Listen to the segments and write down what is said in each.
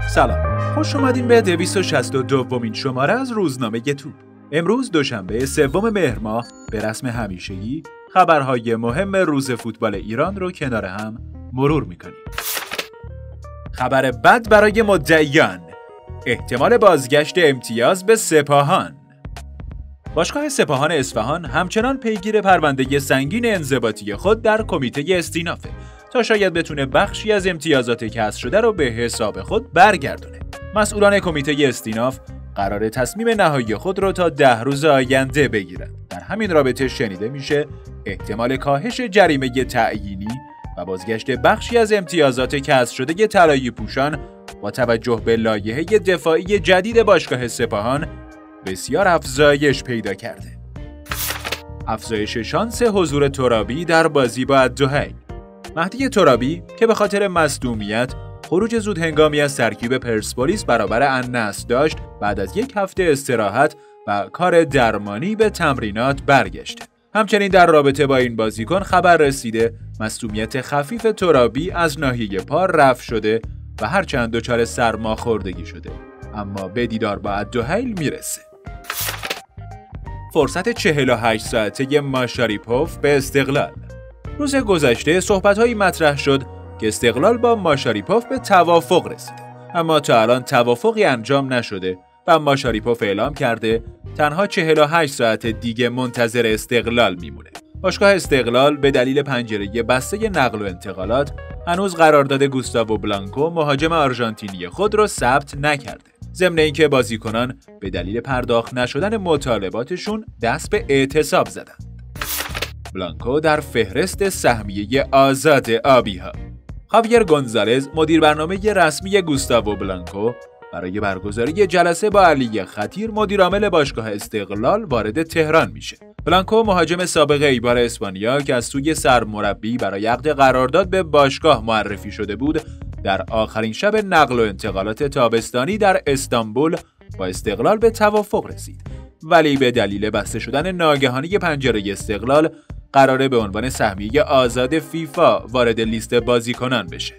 سلام، خوش اومدین به 262مین شماره از روزنامه توپ. امروز دوشنبه 3 مهر ماه به رسم همیشگی خبرهای مهم روز فوتبال ایران رو کنار هم مرور میکنیم. خبر بد برای مدعیان: احتمال بازگشت امتیاز به سپاهان. باشگاه سپاهان اصفهان همچنان پیگیر پرونده سنگین انضباطی خود در کمیته استینافه تا شاید بتونه بخشی از امتیازات کسر شده رو به حساب خود برگردونه. مسئولان کمیته استیناف قراره تصمیم نهایی خود رو تا 10 روز آینده بگیرن. در همین رابطه شنیده میشه احتمال کاهش جریمه تعیینی و بازگشت بخشی از امتیازات کسر شده طلایی پوشان با توجه به لایحه دفاعی جدید باشگاه سپاهان بسیار افزایش پیدا کرده. افزایش شانس حضور ترابی در بازی با الدحیل. مهدی ترابی که به خاطر مصدومیت خروج زود هنگامی از ترکیب پرسپولیس برابر النصر داشت، بعد از 1 هفته استراحت و کار درمانی به تمرینات برگشته. همچنین در رابطه با این بازیکن خبر رسیده مصدومیت خفیف ترابی از ناحیه پا رفع شده و هرچند دچار سرماخوردگی شده اما به دیدار با الدحیل میرسه. فرصت 48 ساعته ماشاریپوف به استقلال. روز گذشته صحبت‌هایی مطرح شد که استقلال با ماشاریپوف به توافق رسیده، اما تا الان توافقی انجام نشده و ماشاریپوف اعلام کرده تنها 48 ساعت دیگه منتظر استقلال میمونه. باشگاه استقلال به دلیل پنجره بسته نقل و انتقالات هنوز قرارداد گوستاوو بلانکو مهاجم آرژانتینی خود را ثبت نکرده. ضمن اینکه بازیکنان به دلیل پرداخت نشدن مطالباتشون دست به اعتصاب زدن. بلانکو در فهرست سهمیه آزاد آبی‌ها. خاویر گونزالز مدیر برنامه رسمی گوستاوو بلانکو برای برگزاری جلسه با علی خطیر مدیرعامل باشگاه استقلال وارد تهران میشه. بلانکو مهاجم سابق ایبار اسپانیا که از سوی سرمربی برای عقد قرارداد به باشگاه معرفی شده بود، در آخرین شب نقل و انتقالات تابستانی در استانبول با استقلال به توافق رسید، ولی به دلیل بسته شدن ناگهانی پنجره استقلال قراره به عنوان سهمیه آزاد فیفا وارد لیست بازیکنان بشه.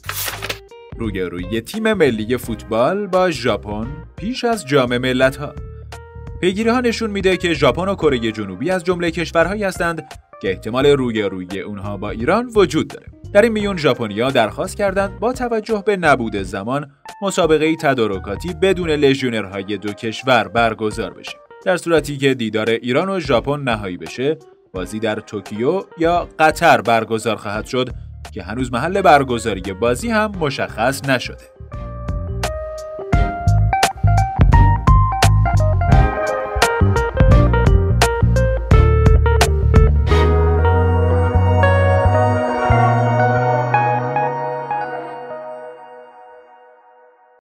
روی تیم ملی فوتبال با ژاپن پیش از جام ملت‌ها. پیگیری‌ها نشون میده که ژاپن و کره جنوبی از جمله کشورهایی هستند که احتمال روی اونها با ایران وجود داره. در این میون ژاپنی‌ها درخواست کردند با توجه به نبود زمان مسابقه تدارکاتی بدون لژیونرهای 2 کشور برگزار بشه. در صورتی که دیدار ایران و ژاپن نهایی بشه، بازی در توکیو یا قطر برگزار خواهد شد که هنوز محل برگزاری بازی هم مشخص نشده.